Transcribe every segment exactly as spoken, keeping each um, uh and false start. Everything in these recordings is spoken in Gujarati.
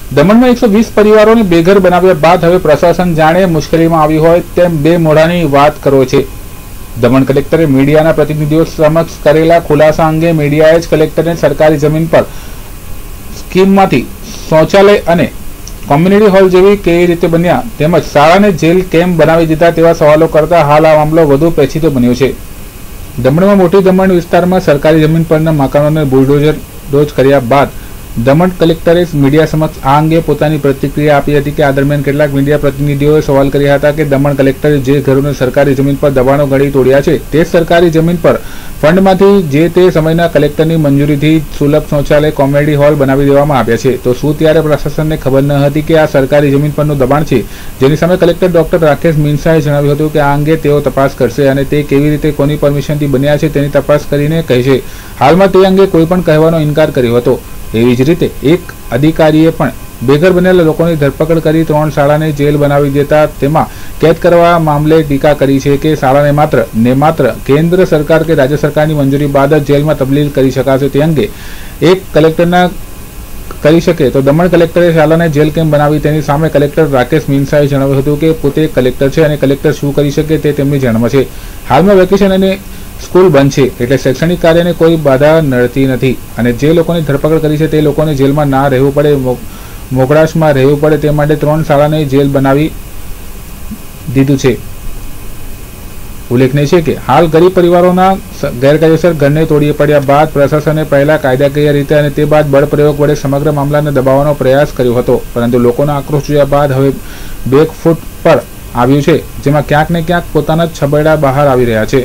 દમણમાં એકસો વીસ પરિવારોને બેઘર બનાવ્યા બાદ હવે પ્રશાસન જાણે મુશ્કેલીમાં આવ્યું હોય તેમ બે મોઢાની વાત કરો છે। દમણ કલેક્ટરે મીડિયાના પ્રતિનિધિઓ સમક્ષ કરેલા ખુલાસા અંગે મીડિયાએ જ કલેક્ટરને સરકારી જમીન પર સ્કીમમાંથી શૌચાલય અને કોમ્યુનિટી હોલ જેવી કેવી રીતે બન્યા તેમજ શાળાને જેલ કેમ બનાવી દીધા તેવા સવાલો કરતા હાલ આ મામલો વધુ પેચીદો બન્યો છે। દમણમાં મોટી દમણ વિસ્તારમાં સરકારી જમીન પરના મકાનોને બુલડોઝર ડોઝ કર્યા બાદ દમણ કલેક્ટરે મીડિયા સમક્ષ આ અંગે પોતાની પ્રતિક્રિયા આપી હતી કે આ દરમિયાન કેટલાક મીડિયા પ્રતિનિધિઓએ સવાલ કર્યા હતા કે દમણ કલેક્ટરે જે ઘરોને સરકારી જમીન પર દબાણો ગળી તોડ્યા છે તે સરકારી જમીન પર ફંડમાંથી જે તે સમયના કલેક્ટરની મંજૂરીથી સુલભ શૌચાલય કોમેડી હોલ બનાવી દેવામાં આવ્યા છે, તો શું ત્યારે પ્રશાસનને ખબર ન હતી કે આ સરકારી જમીન પરનું દબાણ છે, જેની સામે કલેક્ટર ડોક્ટર રાકેશ મીનસાએ જણાવ્યું હતું કે આ અંગે તેઓ તપાસ કરશે અને તે કેવી રીતે કોની પરમિશનથી બન્યા છે તેની તપાસ કરીને કહેશે। હાલમાં તે અંગે કોઈ પણ કહેવાનો ઇનકાર કર્યો હતો। એવી જ રીતે એક અધિકારીએ પણ બેઘર બનેલા લોકોની ધરપકડ કરી ત્રણ શાળાને જેલ બનાવી દેતા તેમાં કેદ કરવા મામલે ટીકા કરી છે કે શાળાને માત્ર ને માત્ર કેન્દ્ર સરકાર કે રાજ્ય સરકારની મંજૂરી બાદ જ જેલમાં તબદીલ કરી શકાશે તે અંગે એક કલેક્ટરના કરી શકે તો દમણ કલેક્ટરે શાળાને જેલ કેમ બનાવી તેની સામે કલેક્ટર રાકેશ મીનસાએ જણાવ્યું હતું કે પોતે કલેક્ટર છે અને કલેક્ટર શું કરી શકે તે તેમની જાણમાં છે। હાલમાં વેકેશન અને સ્કૂલ બંધ છે એટલે શૈક્ષણિક કાર્યને કોઈ બાધા નડતી નથી અને જે લોકોની ધરપકડ કરી છે તે લોકોને જેલમાં ના રહેવું પડે, મોકળાશમાં રહેવું પડે તે માટે ત્રણ શાળાને જેલ બનાવી દીધું છે। ઉલ્લેખનીય છે કે હાલ ગરીબ પરિવારોના ગેરકાયદેસર ઘરને તોડી પડ્યા બાદ પ્રશાસને પહેલા કાયદાકીય રીતે અને તે બાદ બળપ્રયોગ વડે સમગ્ર મામલાને દબાવવાનો પ્રયાસ કર્યો હતો, પરંતુ લોકોના આક્રોશ જોયા બાદ હવે બેક ફૂટ પર આવ્યું છે, જેમાં ક્યાંક ને ક્યાંક પોતાના છબરડા બહાર આવી રહ્યા છે।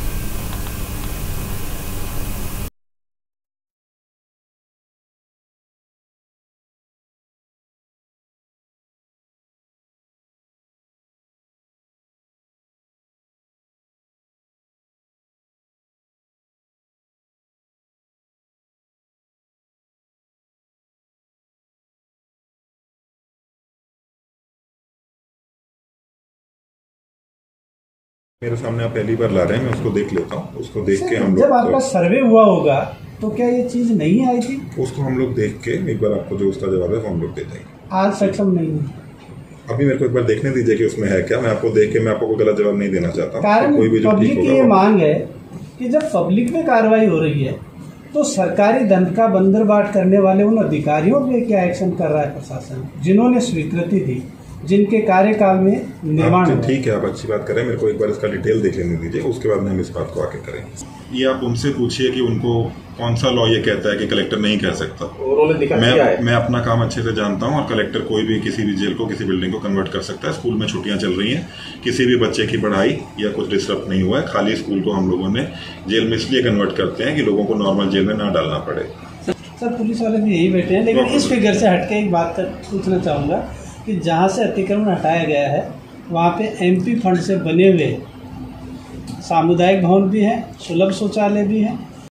मेरे सामने आप पहली बार ला रहे हैं, मैं उसको देख लेता हूँ। उसको देख के हम लोग जब आपका सर्वे हुआ होगा तो क्या ये चीज नहीं आई थी? उसको हम लोग देख के एक बार आपको जो उसका जवाब है वो हम लोग दे देंगे। आज सक्षम नहीं है, अभी मेरे को एक बार देखने दीजिए कि उसमें है क्या। मैं आपको देख के मैं आपको कोई गलत जवाब नहीं देना चाहता। कारण कोई भी जो पब्लिक की ये मांग है कि जब पब्लिक में कार्रवाई हो रही है तो सरकारी धन का बंदरबाट करने वाले उन अधिकारियों पे क्या एक्शन कर रहा है प्रशासन, जिन्होंने स्वीकृति दी, जिनके कार्यकाल में निर्माण। ठीक है, आप अच्छी बात करें, मेरे को एक बार इसका डिटेल देख लेने दीजिए, उसके बाद में हम इस बात को आगे करेंगे। ये आप उनसे पूछिए कि उनको कौन सा लॉ ये कहता है कि कलेक्टर नहीं कह सकता। उन्होंने दिखा मैं दिया है। मैं अपना काम अच्छे से जानता हूँ और कलेक्टर कोई भी किसी भी जेल को किसी बिल्डिंग को कन्वर्ट कर सकता है। स्कूल में छुट्टियां चल रही हैं, किसी भी बच्चे की पढ़ाई या कुछ डिस्टर्ब नहीं हुआ है। खाली स्कूल को हम लोगों ने जेल में इसलिए कन्वर्ट करते हैं कि लोगों को नॉर्मल जेल में ना डालना पड़े। सर पुलिस वाले भी यही बैठे हैं, लेकिन इस फिगर से हटके एक बात पूछना चाहूँगा कि जहाँ से अतिक्रमण हटाया गया है वहाँ पे एमपी फंड से बने हुए सामुदायिक भवन भी है, सुलभ शौचालय भी है,